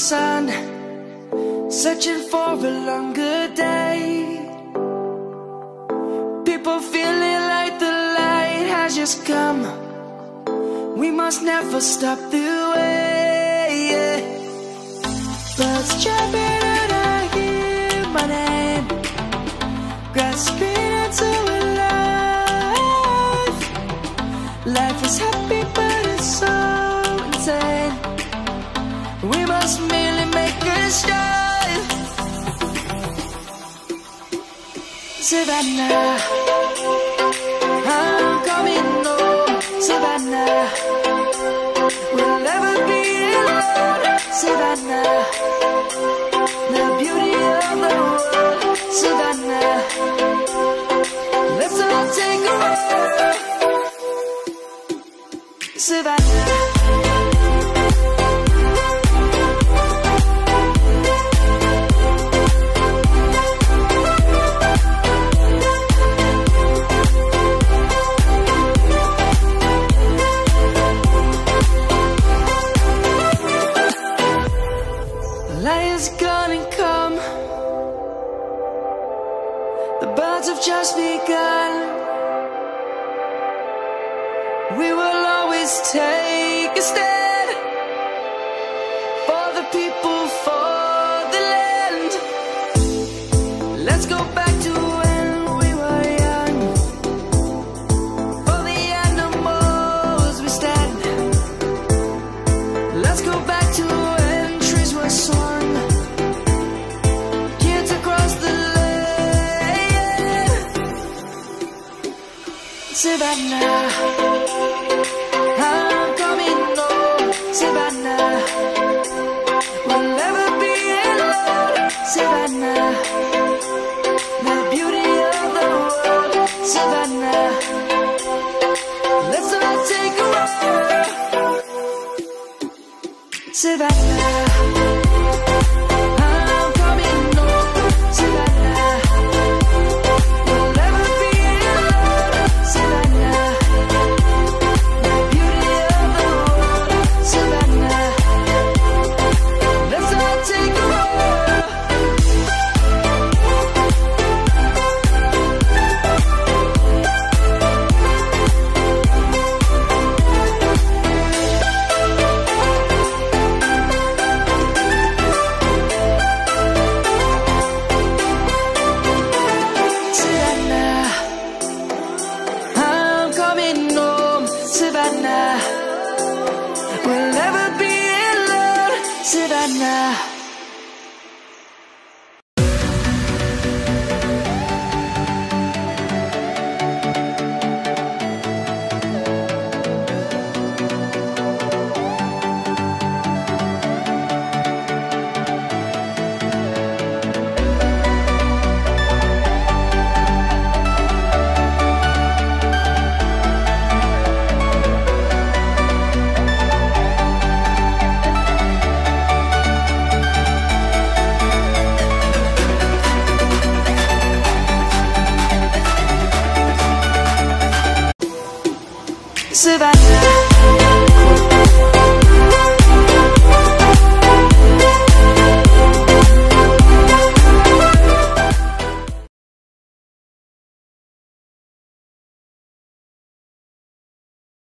sun, searching for a longer day. People feeling like the light has just come. We must never stop the way. Birds jumping and I hear my name, grasping into a life. Life is happy but it's so insane. We must merely make a start. Savannah, I'm coming home. Savannah, we'll never be alone. Savannah, the beauty of the world. Savannah, let's all take a walk. Savannah. Lion's gonna come. The birds have just begun. We will always take a stand for the people, for the land. Let's go back to when we were young. For the animals we stand. Let's go back to when trees were swung, kids across the land. Savannah, I'm coming home. Savannah, we'll never be alone. Savannah, the beauty of the world. Savannah, let's all take a walk. Savannah, I'm coming home. Savannah, we'll never be alone. Savannah, the beauty of the world. Savannah, let's all take a walk. Savannah, I'm coming home. Savannah, we'll never be alone. Savannah. Savannah.